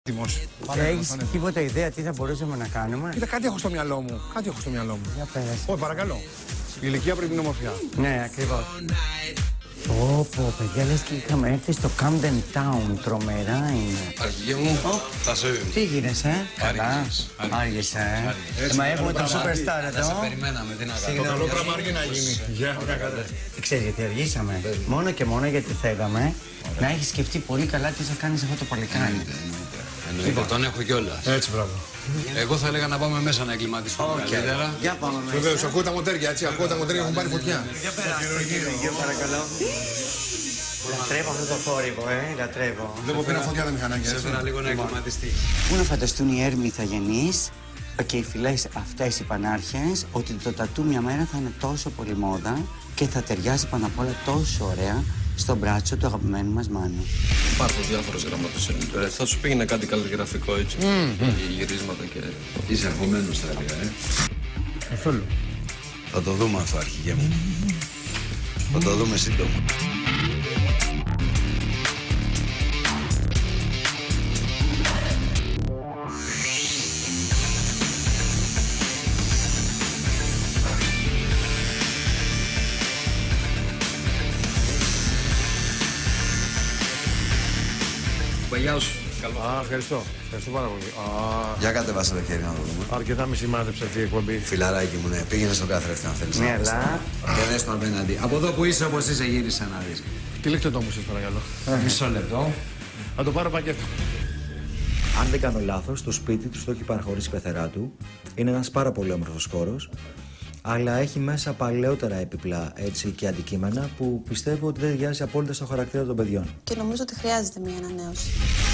Έχεις τίποτα ιδέα τι θα μπορούσαμε να κάνουμε? Κοίτα, κάτι έχω στο μυαλό μου. Για πέρασε. Όχι, παρακαλώ. Η ηλικία πριν την ομορφιά. Ναι, ακριβώς. Πω, παιδιά, λες και είχαμε έρθει στο Camden Town. Τρομερά είναι. Αρχηγέ μου, θα σε... Τι γίνεσαι, καλά? Άργησε, Μα έχουμε τον Superstar εδώ. Σε περιμέναμε, τι να Το καλό πράγμα αργεί να γίνει. Ξέρεις γιατί αργήσαμε? Μόνο και μόνο γιατί θέλαμε να έχεις σκεφτεί πολύ καλά τι θα κάνεις αυτό το παλικάρι. Εννοείται, τον έχω κιόλας. Έτσι, μπράβο. Εγώ θα έλεγα να πάμε μέσα να εγκληματιστούμε καλύτερα. Για πάμε μέσα. Βεβαίως, ακούω τα μοντέρια, έτσι. Ακούω τα μοντέρια, έχουν πάρει φωτιά. Για περάστε, παρακαλώ. Λατρεύω αυτό το θόρυβο, λατρεύω. Βλέπω πήρα φωτιά τα μηχανάκια. Σε έφερα λίγο να εγκληματιστεί. Πού να φανταστούν οι έρμοι ηθαγενείς και οι φυλές αυτές οι πανάρχες ότι το τατού μια μέρα θα είναι τόσο πολύ μόδα και θα ταιριάζει πάνω απ' όλα τόσο ωραία στο μπράτσο του αγαπημένου μας Μάνου. Υπάρχουν διάφορες γραμμάτες. Θα σου πήγαινε κάτι καλλιγραφικό έτσι. Γυρίσματα και. Είσαι αγχωμένος θα έλεγα, Καθόλου. Θα το δούμε αυτό, αρχηγέ μου. Θα το δούμε σύντομα. Γεια σου. Ευχαριστώ. Ευχαριστώ πάρα πολύ. Για κατεβάσε το χέρι να το δούμε. Αρκετά μη σημάδεψε αυτή η εκπομπή. Φιλαράκι μου, ναι, πήγαινε στον καθρέφτη αν θέλεις. Ναι, αλλά Και δες το απέναντι. Από εδώ που είσαι όπως είσαι γύρισε να δεις. Τυλίχτε το μου, σας παρακαλώ. Μισό λεπτό. Θα το πάρω πακέτο. Αν δεν κάνω λάθος, το σπίτι του το έχει παραχωρήσει η πεθερά του. Είναι ένας πάρα πολύ όμορφος χώρος, αλλά έχει μέσα παλαιότερα έπιπλα έτσι, και αντικείμενα που πιστεύω ότι δεν ταιριάζει απόλυτα στο χαρακτήρα των παιδιών. Και νομίζω ότι χρειάζεται μια ανανέωση.